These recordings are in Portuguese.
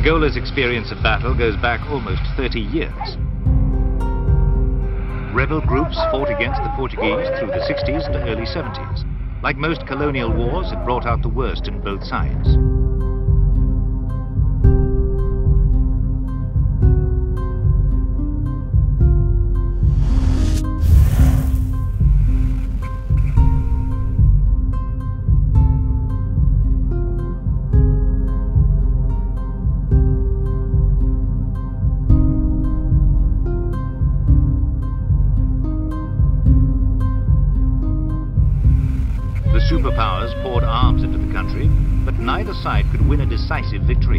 Angola's experience of battle goes back almost 30 years. Rebel groups fought against the Portuguese through the 60s and early 70s. Like most colonial wars, it brought out the worst in both sides. Superpowers poured arms into the country, but neither side could win a decisive victory.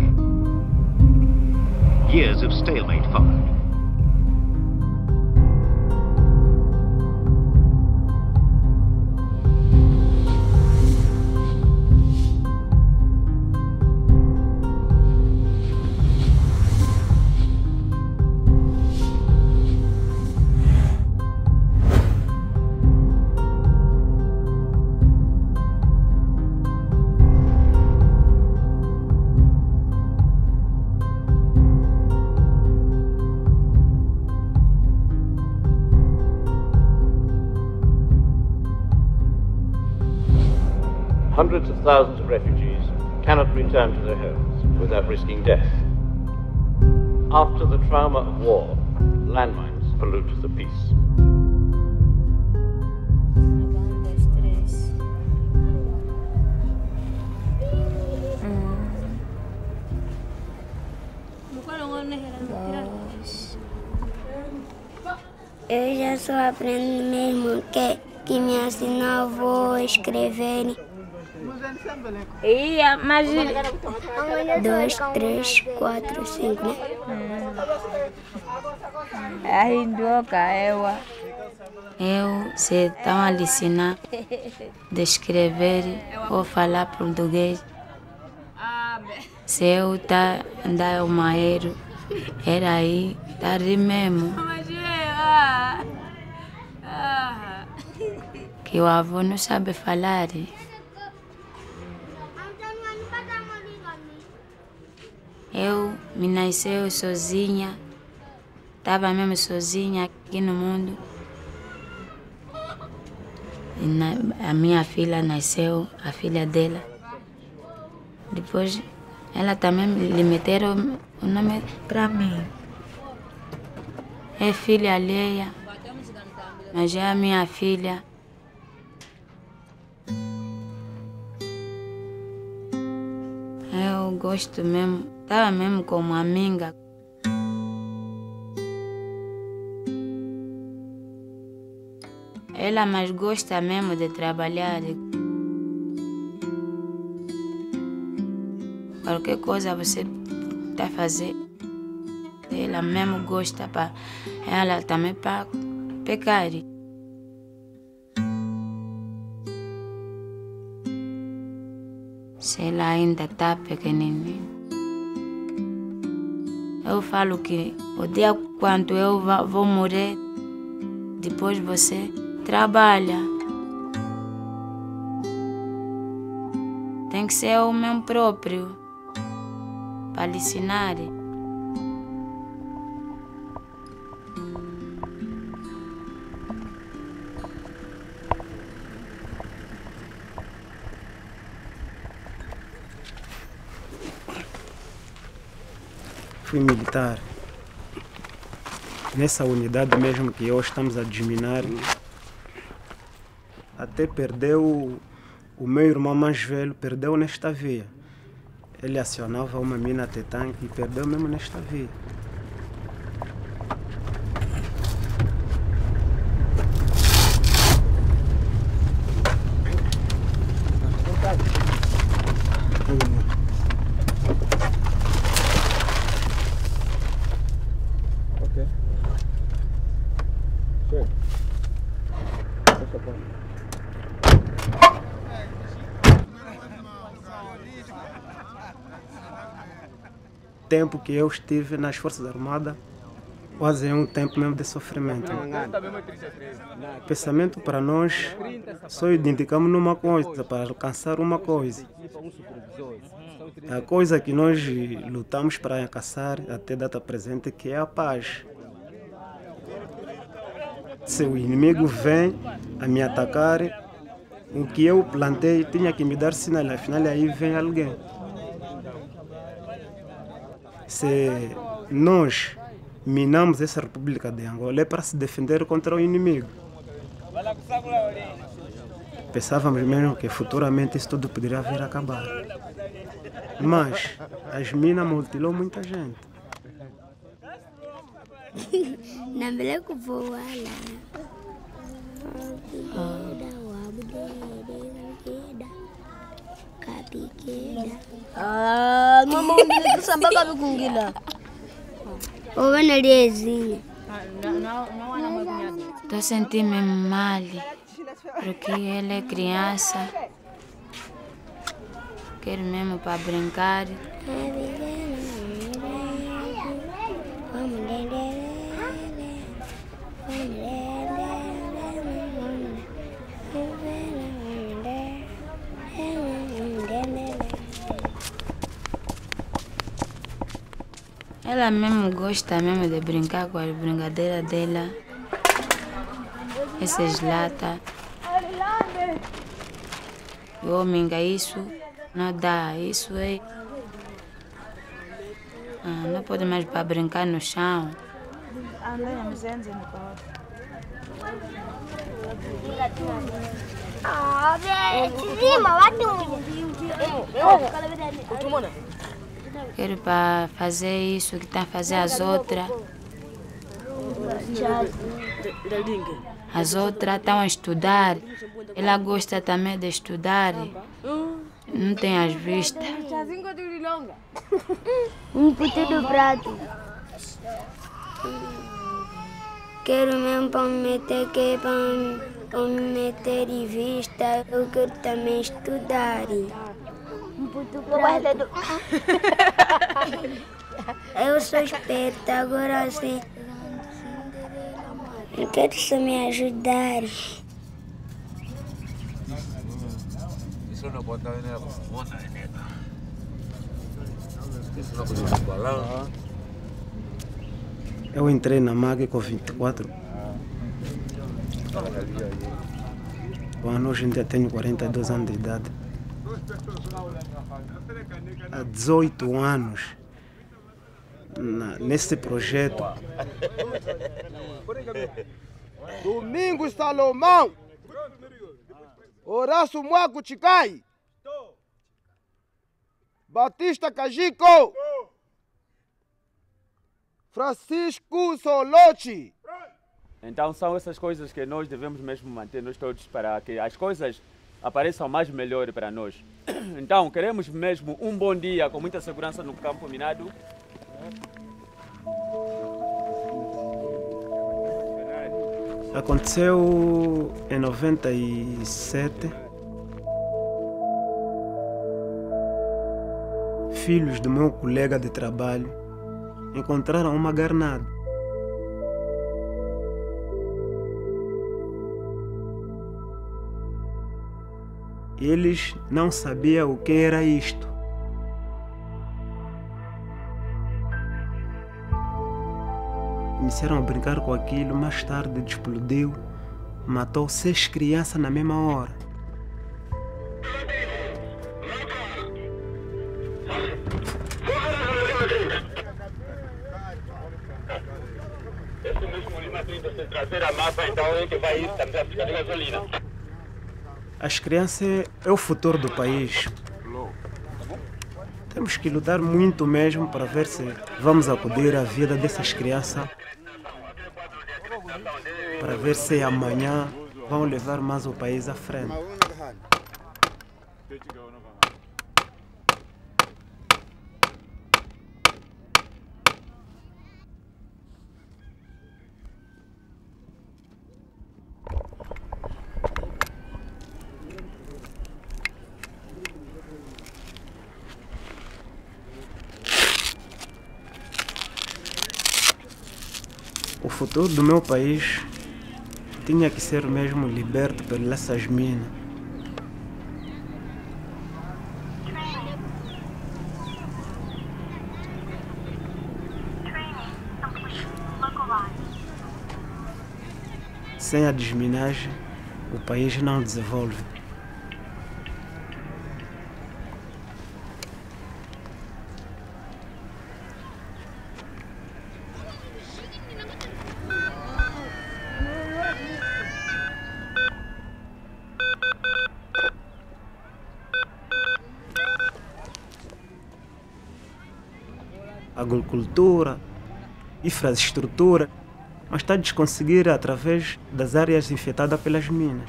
Years of stalemate followed. Hundreds of thousands of refugees cannot return to their homes without risking death. After the trauma of war, landmines pollute the peace. Eu já só aprendo mesmo que me ensinou a escrever. Mas 2, 3, 4, 5, né? Eu, se estão a ensinar de escrever ou falar português, se eu andar ao maeiro, era aí, tá ali mesmo. Que o avô não sabe falar. Eu me nasceu sozinha, estava mesmo sozinha aqui no mundo. E a minha filha nasceu, a filha dela. Depois ela também lhe meteram o nome para mim. É filha alheia, mas é a minha filha. Eu gosto mesmo, estava mesmo como amiga. Ela mais gosta mesmo de trabalhar. Qualquer coisa você está fazendo, ela mesmo gosta para ela também para pecar. Se ela ainda está pequenininha. Eu falo que o dia quando eu vou morrer, depois você trabalha. Tem que ser o meu próprio, para lhe ensinar. Fui militar. Nessa unidade mesmo que hoje estamos a desminar, até perdeu o meu irmão mais velho, perdeu nesta via. Ele acionava uma mina T-tanque e perdeu mesmo nesta via. Tempo que eu estive nas Forças Armadas, quase é um tempo mesmo de sofrimento. O pensamento para nós, só identificamos numa coisa, para alcançar uma coisa. A coisa que nós lutamos para alcançar até data presente, que é a paz. Se o inimigo vem a me atacar, o que eu plantei tinha que me dar sinal, afinal aí vem alguém. Se nós minamos essa República de Angola é para se defender contra o inimigo. Pensávamos mesmo que futuramente isso tudo poderia vir a acabar. Mas as minas mutilou muita gente. Na verdade, eu vou lá. Mama, eu samba kabi kungila. Ou na liezinha. Estou sentindo-me mal, porque ela é criança. Quero mesmo para brincar. Ela mesmo gosta mesmo de brincar com a brincadeira dela. Essas latas. O homem, isso não dá. Isso é... não pode mais para brincar no chão. Quero para fazer isso que está a fazer as outras. As outras estão a estudar. Ela gosta também de estudar. Não tem as vistas. Puto do prato. Quero mesmo para me meter, para me meter em vista. Eu quero também estudar. Eu sou esperta, agora sim. Eu quero só me ajudar. Eu entrei na MAG com 24. Hoje em dia tenho 42 anos de idade. Há 18 anos nesse projeto. Domingos Salomão, Horácio Mwaco Chicai, Batista Cajico, Francisco Solochi. Então são essas coisas que nós devemos mesmo manter, nós todos, para que as coisas apareçam mais melhor para nós. Então queremos mesmo um bom dia com muita segurança no campo minado. Aconteceu em 97. Filhos do meu colega de trabalho encontraram uma granada. Eles não sabiam o que era isto. Iniciaram a brincar com aquilo, mais tarde explodiu, matou 6 crianças na mesma hora. As crianças é o futuro do país. Temos que lutar muito mesmo para ver se vamos acudir à vida dessas crianças, para ver se amanhã vão levar mais o país à frente. futuro do meu país tinha que ser mesmo liberto pelas minas. Sem a desminagem, o país não desenvolve. Agricultura, infraestrutura, mas está a desconseguir através das áreas infectadas pelas minas.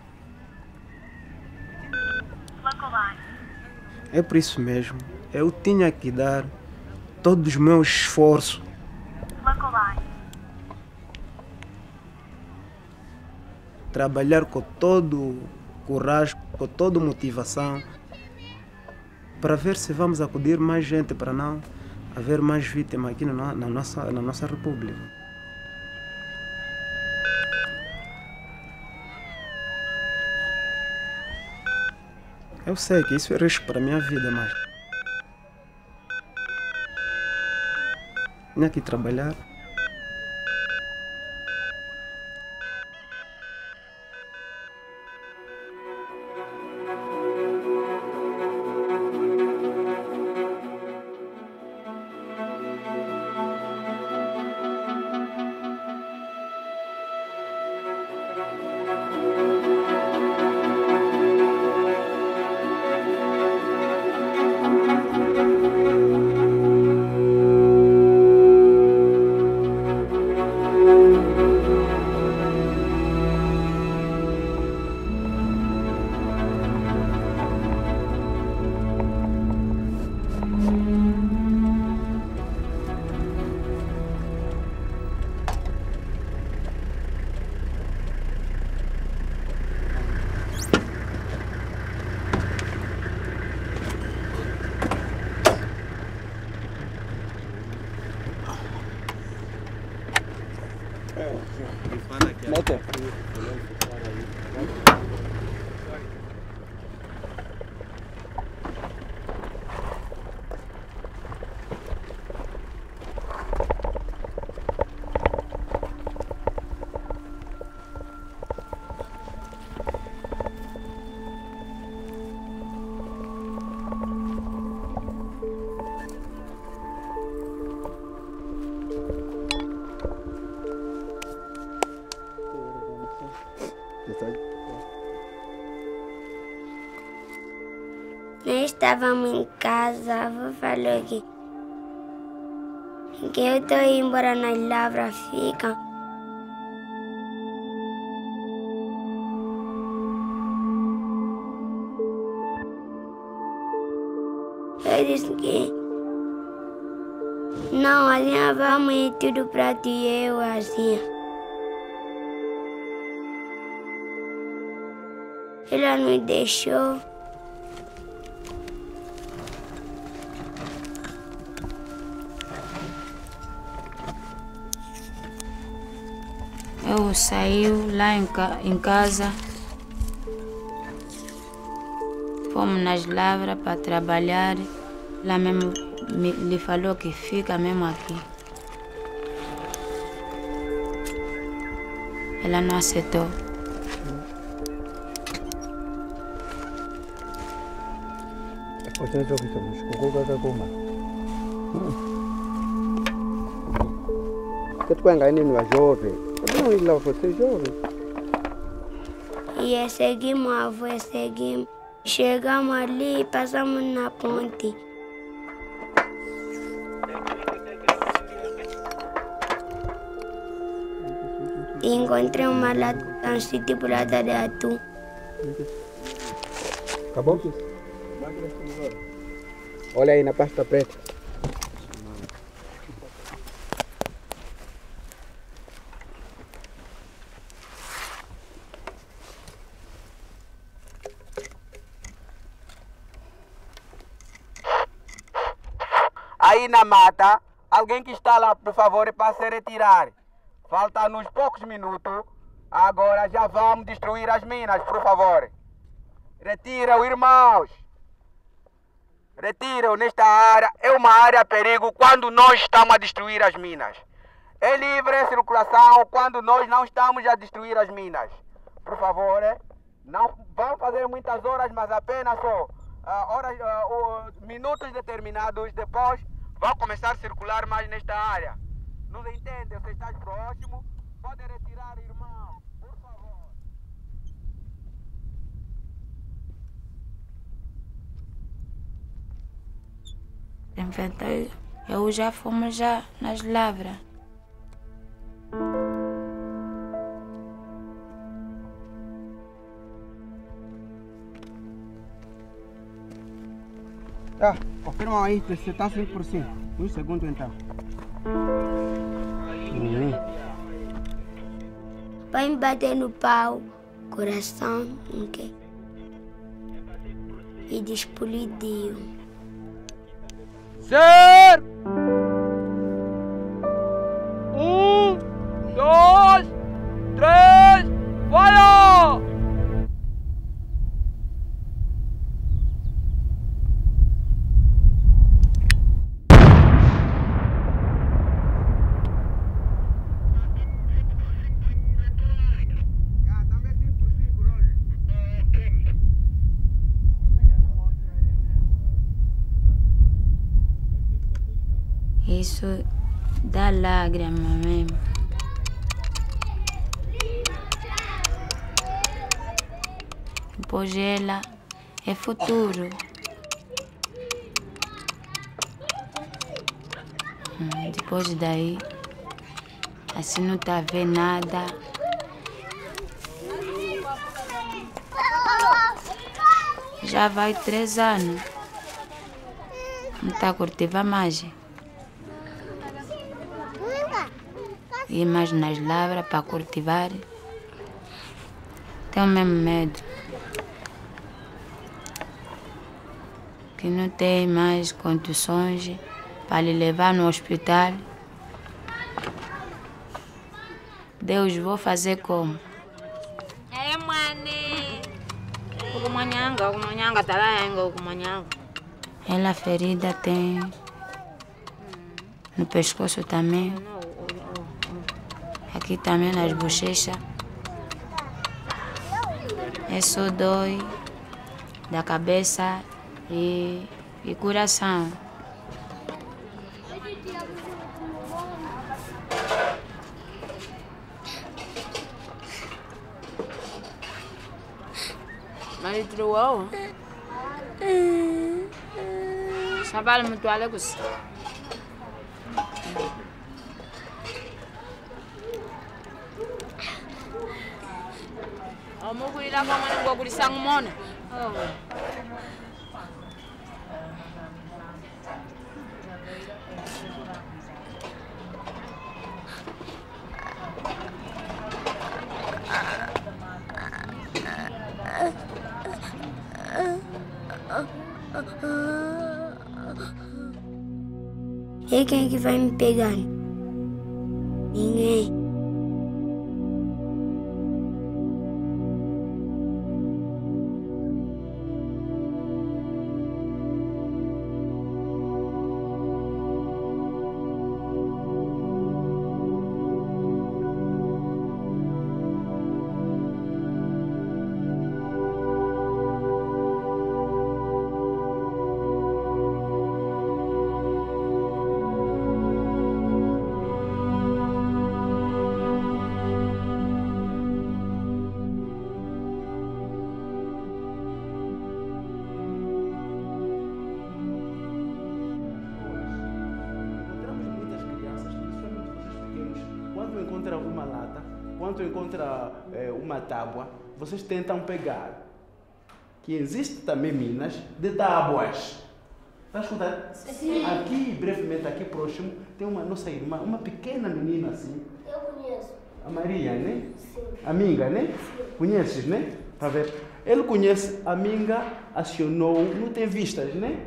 É por isso mesmo, eu tinha que dar todo o meu esforço trabalhar com todo coragem, com toda motivação, para ver se vamos acudir mais gente, para não haver mais vítimas aqui na nossa república. Eu sei que isso é risco para a minha vida, mas tinha que trabalhar. Nós estávamos em casa, a avó falou que eu estou indo embora nas lavras, fica. Eu disse que não, assim vamos ir tudo para ti e eu assim. Ela nos deixou. Eu saí lá em casa, fomos nas lavras para trabalhar. Lá mesmo lhe falou que fica mesmo aqui. Ela não aceitou. E seguimos a avó, seguimos. Chegamos ali e passamos na ponte. E encontrei uma lata, tipo lata de atum. Acabou? Olha aí na pasta preta. Aí na mata, alguém que está lá, por favor, para se retirar. Faltam-nos poucos minutos. Agora já vamos destruir as minas, por favor. Retira-o, irmãos. Retira-o nesta área. É uma área a perigo quando nós estamos a destruir as minas. É livre circulação quando nós não estamos a destruir as minas. Por favor, não vão fazer muitas horas, mas apenas só minutos determinados. Depois vão começar a circular mais nesta área. Nos entende? Você está próximo? Pode retirar, irmão. Por favor. Eu já fomos já nas lavras. Tá, confirma aí que você está 100%. Um segundo então. Vai me bater no pau, coração, ok? E explodiu. Ser! 1, 2, 3, fire! Isso dá lágrima mesmo. Pois ela é futuro. Depois daí, assim não tá vendo nada. Já vai 3 anos. Não tá a cultivar mais. Ir mais nas lavras para cultivar. Tenho mesmo medo. Que não tem mais condições para lhe levar no hospital. Deus, vou fazer como? É, mãe. Kumanyanga, tá lá, kumanyanga. Ela ferida tem no pescoço também. Aqui também nas bochechas. É só dor da cabeça e coração. Mas trouxe. Sabal muito alegre. Vamos cuidar com a mãe, vou cuidar com a mãe. E quem é que vai me pegar? Ninguém. Quando encontra uma tábua, vocês tentam pegar. Que existe também minas de tábuas. Está a escutar? Sim. Aqui, brevemente, aqui próximo, tem uma nossa irmã, uma pequena menina assim. Eu conheço. A Maria, né? Sim. Amiga, né? Sim. Conheces, né? Para ver. Ele conhece a amiga, acionou, não tem vistas, né? Sim.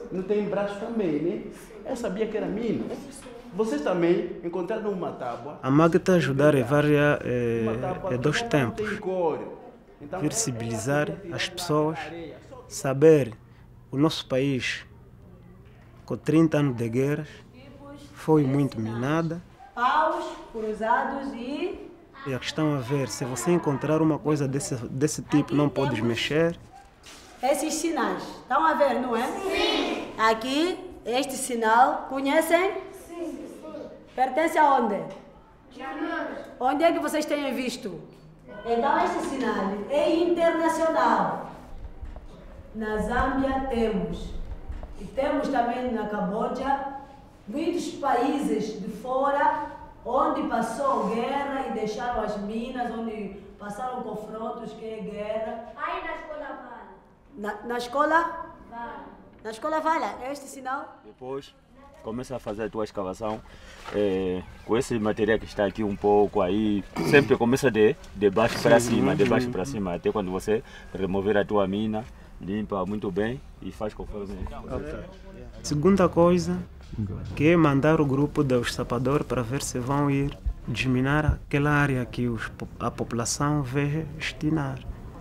não tem braço também, né? Eu sabia que era Minas. Vocês também encontraram uma tábua. A MAG está a ajudar a várias dois tempos. Tem cor. Então, Visibilizar as pessoas, saber o nosso país, com 30 anos de guerras, foi muito minada. Paus cruzados e a questão é ver, se você encontrar uma coisa desse tipo, não podes mexer. esses sinais. Estão a ver, não é? Sim. Aqui, este sinal, conhecem? Sim. Pertence a onde? Onde é que vocês têm visto? Então, este sinal é internacional. Na Zâmbia temos. E temos também na Camboja, muitos países de fora, onde passou guerra e deixaram as minas, onde passaram confrontos, que é guerra. Aí na escola Vala. Na escola? Vala. Na escola Vala, é este sinal? Depois começa a fazer a tua escavação com esse material que está aqui um pouco aí, sempre começa de baixo para cima, de baixo para cima, até quando você remover a tua mina, limpa muito bem e faz conforme. Segunda coisa, que é mandar o grupo dos sapadores para ver se vão ir desminar aquela área que a população vê destinar.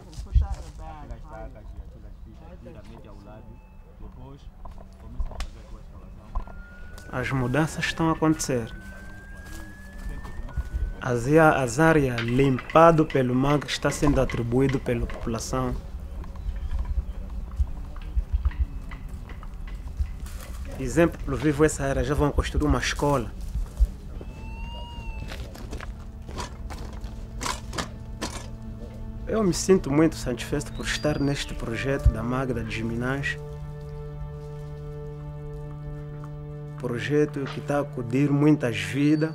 As mudanças estão a acontecer. As áreas limpadas pelo MAG está sendo atribuído pela população. Exemplo vivo, essa área já vão construir uma escola. Eu me sinto muito satisfeito por estar neste projeto da MAG da Desminagem. Projeto que está a acudir muitas vidas.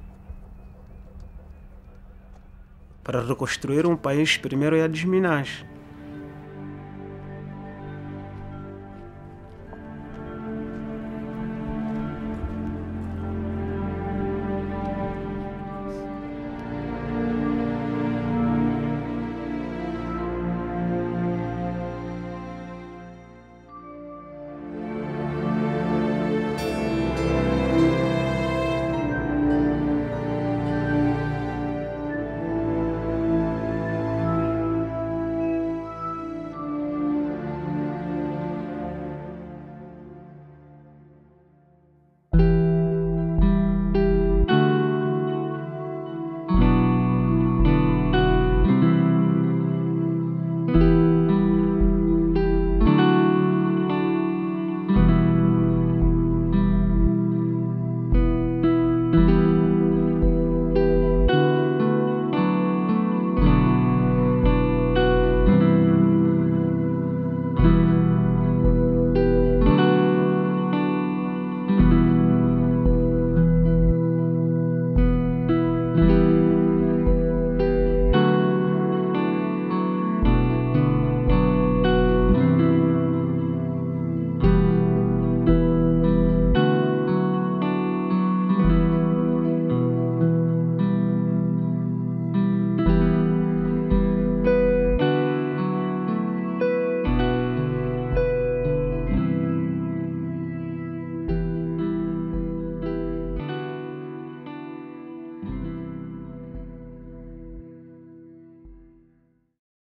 Para reconstruir um país, primeiro é a desminagem.